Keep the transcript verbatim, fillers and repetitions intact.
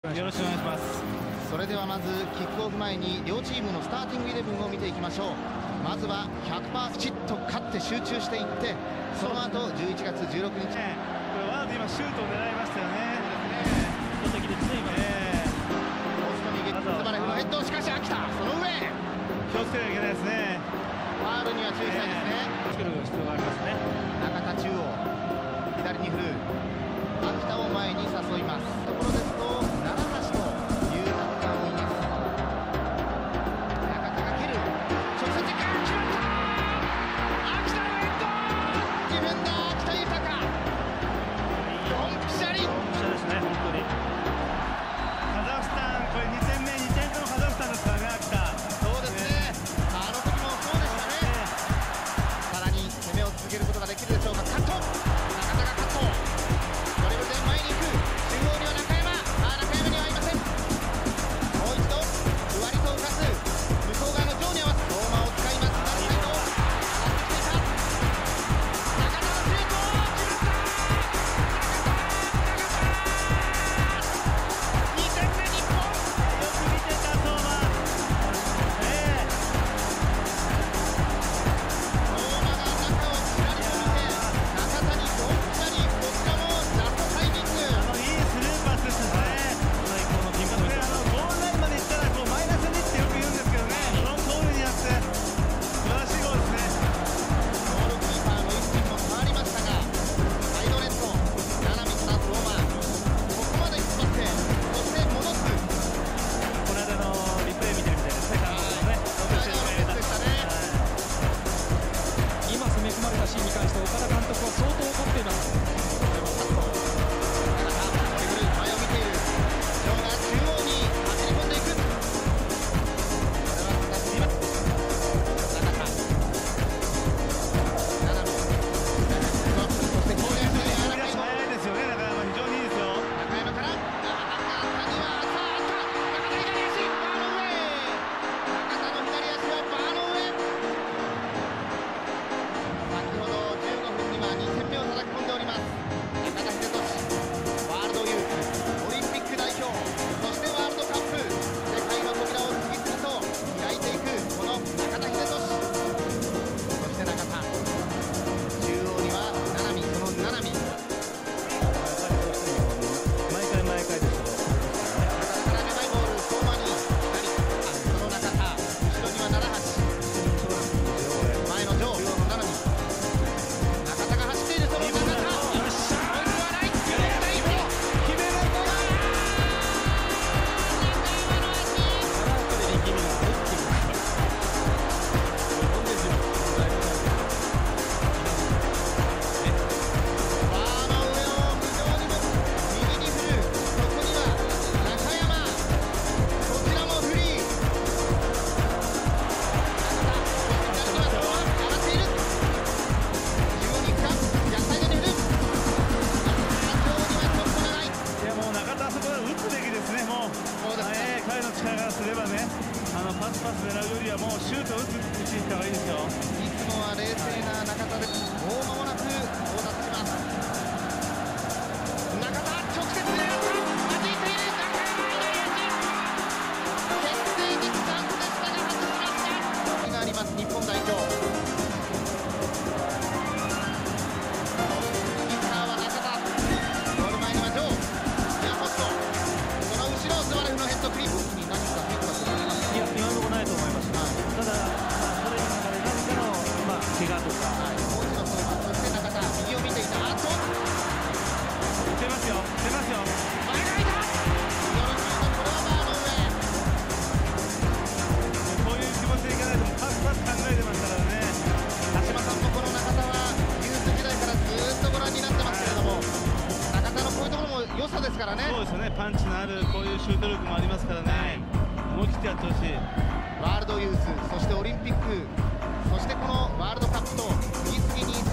よろしくお願いします。 それではまずキックオフ前に両チームのスターティングイレブンを見ていきましょう。まずは ひゃくパーセント きちっと勝って集中していって、その後じゅういちがつじゅうろくにち、 ね、これワード今シュートを狙いましたよね。 そうですね。的ですね今ね。ポストにズバレフのヘッド、しかし秋田その上。 気をつけなきゃいけないですね。 ファールには注意したいですね。 作る必要がありますね。 中田中央左に振る。秋田を前に誘います。ところですと奈良橋というタッカーもいます。中田が蹴る。直接決まった秋田のヘッド。ディフェンダー秋田豊。ドンピシャリ。ドンピシャですね本当に。 カザフスタンこれにてんめにてんともカザフスタンですからね秋田。 そうですね。あの時もそうでしたね。さらに攻めを続けることができるでしょうか。カット。中田がカット。ドリブルで前に行く。中央には中山。あ中山にはいません。もう一度ふわりと浮かす。向こう側の上に合わす。ローマを使います。ナルサイド上がってきていた。中田のシュート決まった。にてんめ日本。 よく見てた相馬。ええ相馬が中をちらりと見て中田にドンピシャリ。こちらもジャストタイミング。 あのいいスルーパスですね。最高のピンポイント。あのゴールラインまで行ったらこうマイナスにってよく言うんですけどね。その通りにやって素晴らしいゴールですね。 ゴールキーパーの位置も変わりましたが、サイドネット、七海からローマ、ここまで引っ張って、そして戻す。 この間のリプレイ見てるみたいですね。韓国のね。 この間のベストでしたね。 今攻め込まれたシーンに関して岡田監督は相当怒っています。 前を見ている。ジョーが中央に走り込んでいく。これは形にいます。中田、七海、そして攻略で飛び出し早いですよね。中山非常にいいですよ。 中山から中田にはさああった中田左足バーの上。中田の左足はバーの上。先ほどじゅうごふんにはにてんめを叩き込んでおります。中田英寿ワールドユースオリンピック代表、そしてワールドカップ、世界の扉を次々と開いていくこの中田英寿。そして中田中央には七海、その七海毎回毎回ですけど。 中田から長いボール相馬に左、あその中田後ろには奈良橋、前の上、中央の七海、中田が走っている。その中田、よっしゃー、ポイントはない。決めるんだ一歩決めるんだ。中山の足。 これ力みがあるっていうか。日本ですよ。 バーの上を無情にも右に振る。そこには中山、こちらもフリー。中田、そして左には相馬、上がっている。中央に行くか、逆サイドに振る。あー、上にはちょっと長い。 いやもう中田あそこで打つべきですね。もうそうですね。 えー彼の力からすればね、あのパスパス狙うよりはもうシュートを打つ打ちに行った方がいいですよ。 いつもは冷静な中田です。もう間もなく到達します。中田直接狙った。弾いている。中山左足。決定的チャンスでしたが外しました。があります日本代表。キッカーは中田。ゴール前にはジョー。ヤホスト。その後ろズバレフのヘッドクリップに何か変化するのありますか。 いや今のところないと思います。ただ、まあ、トレーニングの中で何かの、まあ、怪我とかはい、もう一度相馬、そして中田、右を見ていた。あと出ますよ出ますよ。 前がいた。ミドルシュート、これはバーの上。 こういう気持ちでいかないとパスパス考えてますからね。 鹿島さんもこの中田はユース時代からずっとご覧になってますけれども、中田のこういうところも良さですからね。 そうですよね。パンチのあるこういうシュート力もありますからね。思い切ってやってほしい。 ワールドユース、そしてオリンピック、そしてこのワールドカップと次々に世